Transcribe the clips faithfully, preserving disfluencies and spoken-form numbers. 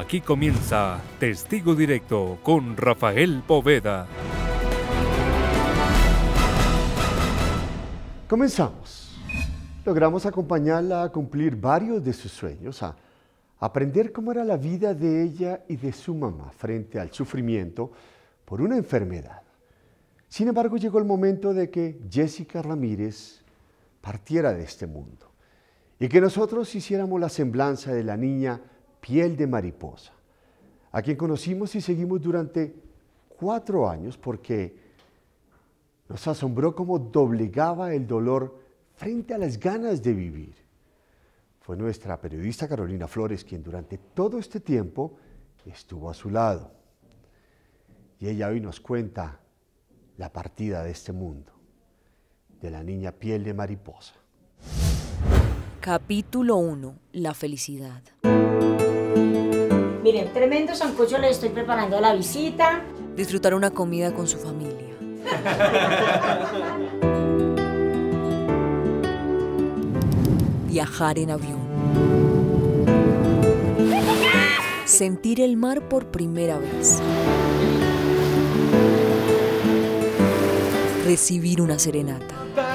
Aquí comienza Testigo Directo con Rafael Poveda. Comenzamos. Logramos acompañarla a cumplir varios de sus sueños, a aprender cómo era la vida de ella y de su mamá frente al sufrimiento por una enfermedad. Sin embargo, llegó el momento de que Jessica Ramírez partiera de este mundo y que nosotros hiciéramos la semblanza de la niña Piel de Mariposa, a quien conocimos y seguimos durante cuatro años porque nos asombró cómo doblegaba el dolor frente a las ganas de vivir. Fue nuestra periodista Carolina Flores quien durante todo este tiempo estuvo a su lado. Y ella hoy nos cuenta la partida de este mundo, de la niña Piel de Mariposa. Capítulo uno. La felicidad. Miren, tremendo sancocho le estoy preparando a la visita. Disfrutar una comida con su familia. Viajar en avión. Sentir el mar por primera vez. Recibir una serenata.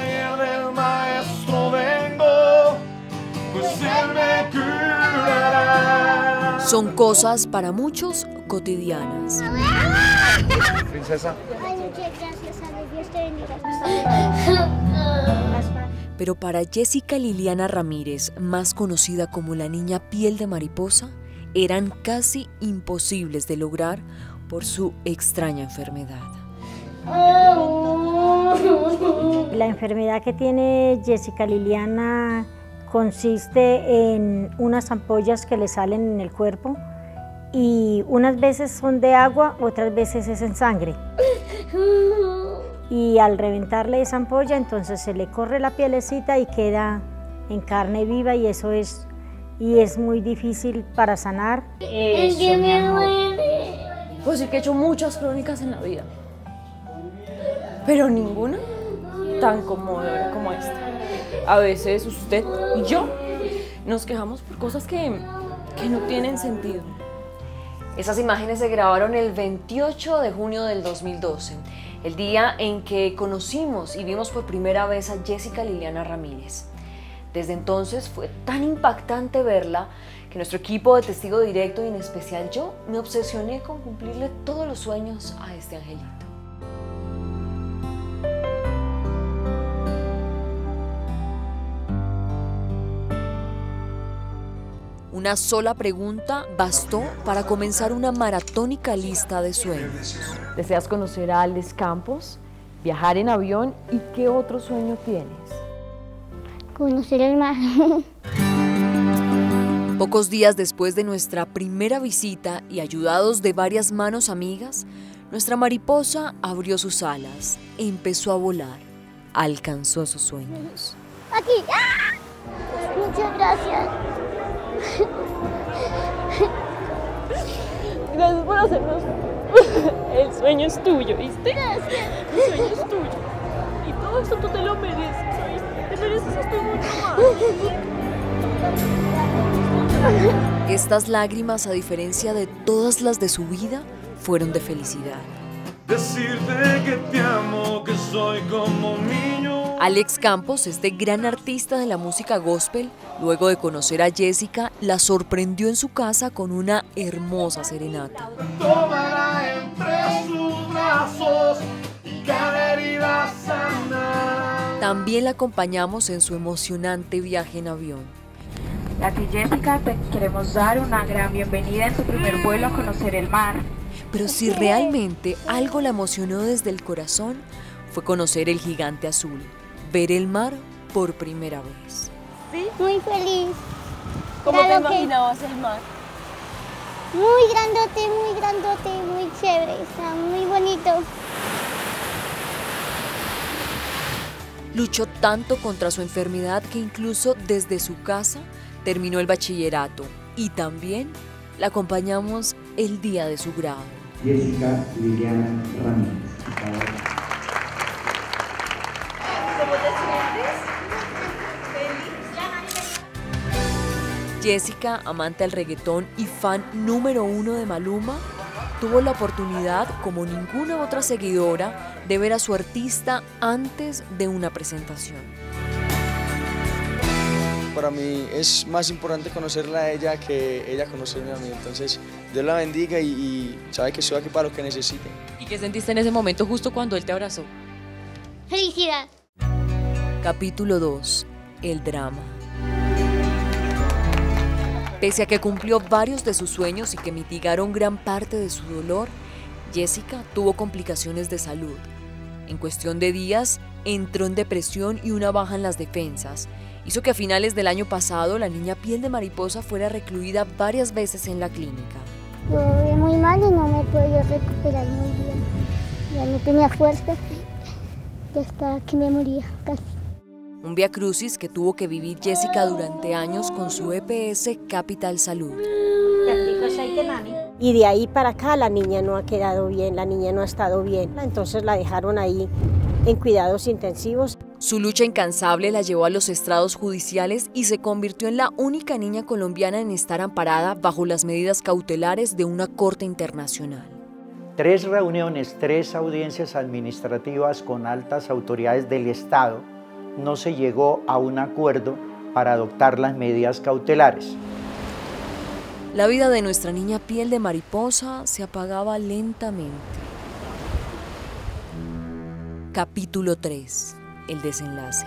Son cosas para muchos cotidianas. Princesa. Ay, muchas gracias, Ale. Dios te bendiga. Pero para Jessica Liliana Ramírez, más conocida como la niña Piel de Mariposa, eran casi imposibles de lograr por su extraña enfermedad. La enfermedad que tiene Jessica Liliana consiste en unas ampollas que le salen en el cuerpo y unas veces son de agua, otras veces es en sangre. Y al reventarle esa ampolla, entonces se le corre la pielecita y queda en carne viva y eso es, y es muy difícil para sanar. Es que me duele. Pues sí que he hecho muchas crónicas en la vida, pero ninguna tan conmovedora como esta. A veces usted y yo nos quejamos por cosas que, que no tienen sentido. Esas imágenes se grabaron el veintiocho de junio del dos mil doce, el día en que conocimos y vimos por primera vez a Jessica Liliana Ramírez. Desde entonces fue tan impactante verla que nuestro equipo de Testigo Directo y en especial yo me obsesioné con cumplirle todos los sueños a este angelito. Una sola pregunta bastó para comenzar una maratónica lista de sueños. ¿Deseas conocer a Alex Campos, viajar en avión y qué otro sueño tienes? Conocer el mar. Pocos días después de nuestra primera visita y ayudados de varias manos amigas, nuestra mariposa abrió sus alas e empezó a volar. Alcanzó sus sueños. Aquí. ¡Ah! Muchas gracias. Gracias por hacernos. El sueño es tuyo, ¿viste? Gracias. El sueño es tuyo. Y todo esto tú te lo mereces, ¿oíste? Te mereces esto y mucho más. Estas lágrimas, a diferencia de todas las de su vida, fueron de felicidad. Decirte que te amo, que soy como un niño. Alex Campos, este gran artista de la música gospel, luego de conocer a Jessica, la sorprendió en su casa con una hermosa serenata. Tómala entre sus brazos y cada herida sana. También la acompañamos en su emocionante viaje en avión. A ti, Jessica, te queremos dar una gran bienvenida en tu primer vuelo a conocer el mar. Pero si realmente algo la emocionó desde el corazón, fue conocer el gigante azul, ver el mar por primera vez. ¿Sí? Muy feliz. ¿Cómo Era te lo que- imaginabas el mar? Muy grandote, muy grandote, muy chévere. Está muy bonito. Luchó tanto contra su enfermedad que incluso desde su casa terminó el bachillerato y también la acompañamos el día de su grado. Jessica Liliana Ramírez. ¿Cómo te sientes? Jessica, amante del reggaetón y fan número uno de Maluma, tuvo la oportunidad, como ninguna otra seguidora, de ver a su artista antes de una presentación. Para mí es más importante conocerla a ella que ella conocerme a mí, entonces Dios la bendiga y, y sabe que estoy aquí para lo que necesite. ¿Y qué sentiste en ese momento justo cuando él te abrazó? Felicidad. Capítulo dos. El drama. Pese a que cumplió varios de sus sueños y que mitigaron gran parte de su dolor, Jessica tuvo complicaciones de salud. En cuestión de días, entró en depresión y una baja en las defensas. Hizo que a finales del año pasado la niña piel de mariposa fuera recluida varias veces en la clínica. Estuve muy mal y no me podía recuperar muy bien. Ya no tenía fuerza, ya estaba que me moría casi. Un viacrucis que tuvo que vivir Jessica durante años con su E P S Capital Salud. Y de ahí para acá la niña no ha quedado bien, la niña no ha estado bien. Entonces la dejaron ahí en cuidados intensivos. Su lucha incansable la llevó a los estrados judiciales y se convirtió en la única niña colombiana en estar amparada bajo las medidas cautelares de una corte internacional. Tres reuniones, tres audiencias administrativas con altas autoridades del Estado, no se llegó a un acuerdo para adoptar las medidas cautelares. La vida de nuestra niña piel de mariposa se apagaba lentamente. Capítulo tres. El desenlace.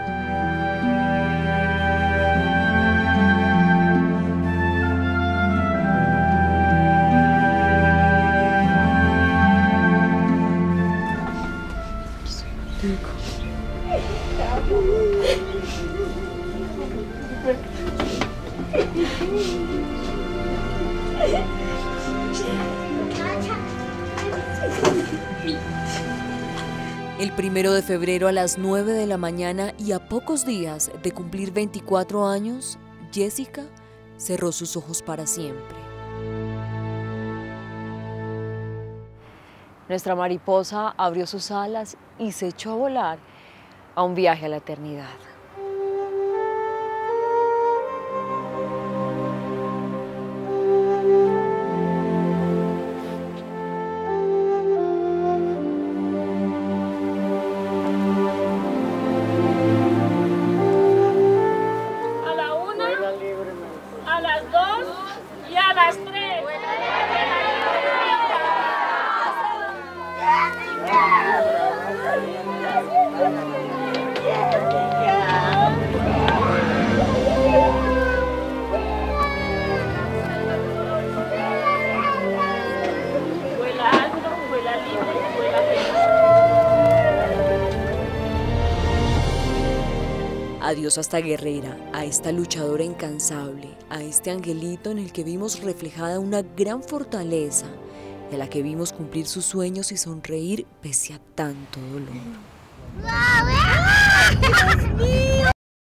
El primero de febrero a las nueve de la mañana y a pocos días de cumplir veinticuatro años, Jessica cerró sus ojos para siempre. Nuestra mariposa abrió sus alas y se echó a volar a un viaje a la eternidad. A diosa guerrera, a esta luchadora incansable, a este angelito en el que vimos reflejada una gran fortaleza y a la que vimos cumplir sus sueños y sonreír pese a tanto dolor. ¡Dios mío!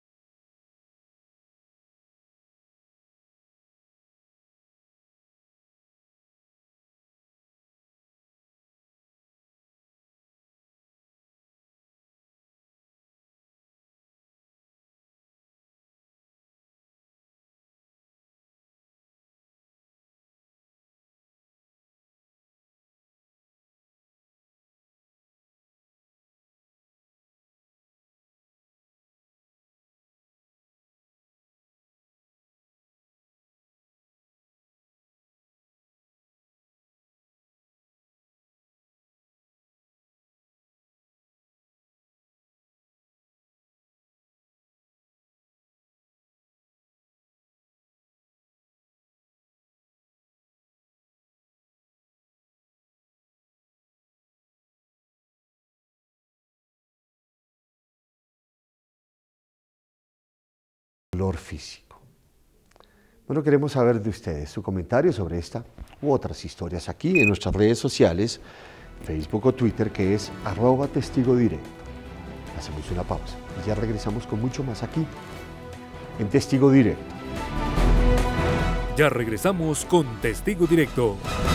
Dolor físico. Bueno, queremos saber de ustedes su comentario sobre esta u otras historias aquí en nuestras redes sociales, Facebook o Twitter, que es arroba testigo directo. Hacemos una pausa y ya regresamos con mucho más aquí en Testigo Directo. Ya regresamos con Testigo Directo.